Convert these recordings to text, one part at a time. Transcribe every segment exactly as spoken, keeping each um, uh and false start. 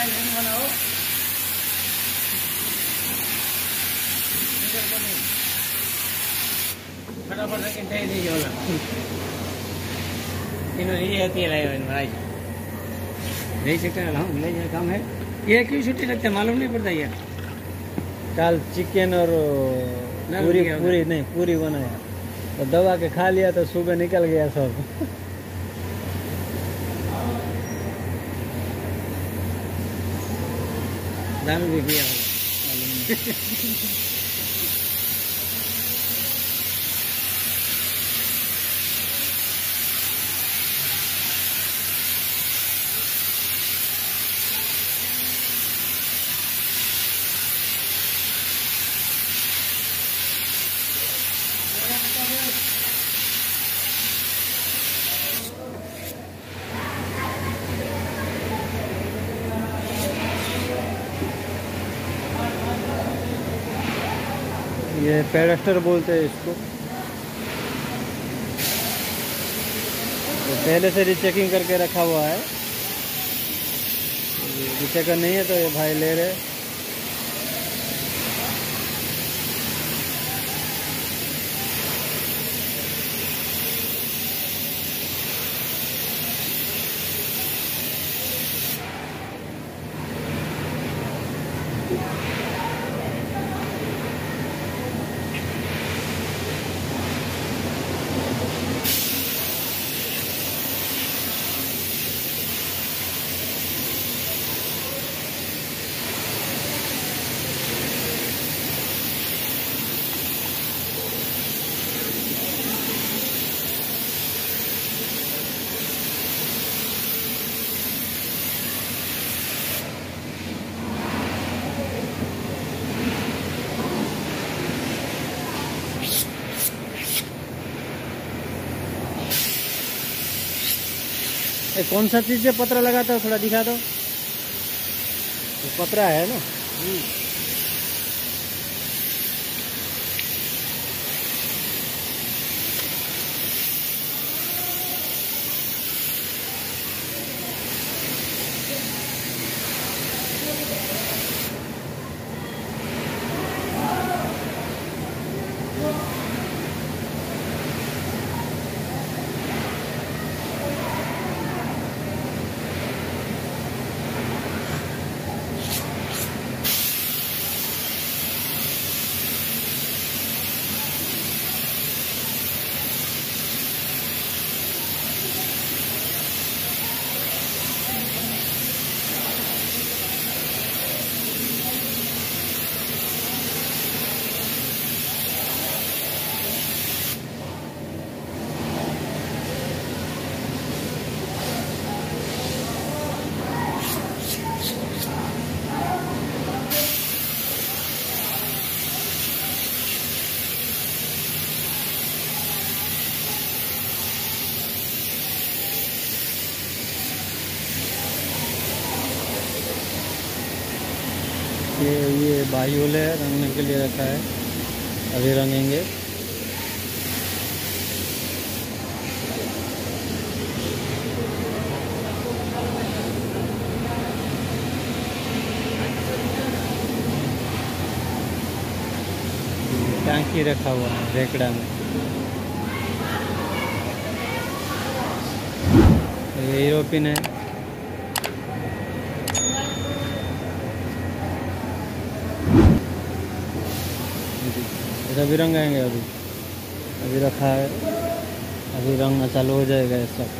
बनाओ फटाफट रखें नहीं होगा इन्होंने ये होती है भाई नहीं सकते हम ले जाए काम है। ये क्यों छुट्टी लगता है मालूम नहीं पड़ता यार। कल चिकन और पूरी पूरी नहीं पूरी बनाया तो दबा के खा लिया तो सुबह निकल गया सब। दारू भी किया होगा ये पेडेस्टर बोलते हैं इसको। तो पहले से रीचेकिंग करके रखा हुआ है, रीचेकर नहीं है तो ये भाई ले रहे। ए, कौन सा चीज से पतरा लगाता हो थोड़ा दिखा दो। तो पतरा है ना। ये ये बाह्योल है, रंगने के लिए रखा है, अभी रंगेंगे। टंकी रखा हुआ है रेकड़ा में। ये यूरोपियन है। अभी रंगाएंगे, अभी अभी रखा है, अभी रंगना चालू हो जाएगा ये सब।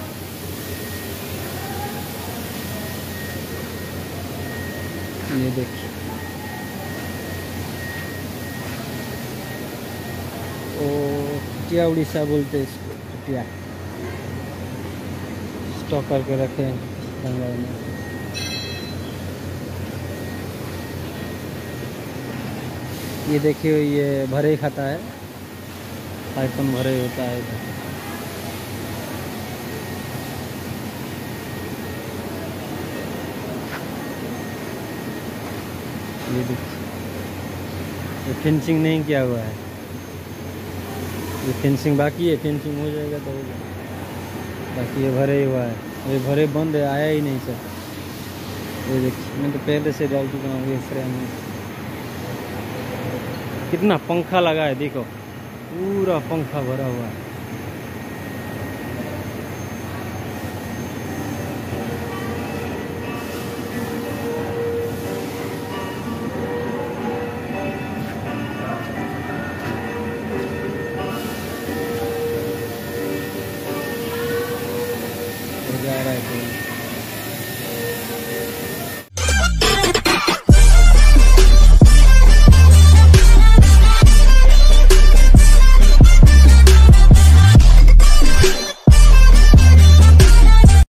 ये देखिए, ओ खटिया उड़ीसा बोलते हैं इसको, खटिया स्टॉक करके रखे हैं रंगाई में। ये देखिए, ये भरे खाता है, आइटम भरे होता है इधर। ये देखिए, ये फिनिशिंग नहीं किया हुआ है, ये फिनिशिंग बाकी है, फिनिशिंग हो जाएगा तो हो जाएगा। बाकी ये भरे हुआ है, ये भरे बंद है, आया ही नहीं सर। ये देखिए मैं तो पहले से डाल चुका हूँ ये फ्रेम में। कितना पंखा लगा है देखो, पूरा पंखा भरा हुआ है। जा रहा है।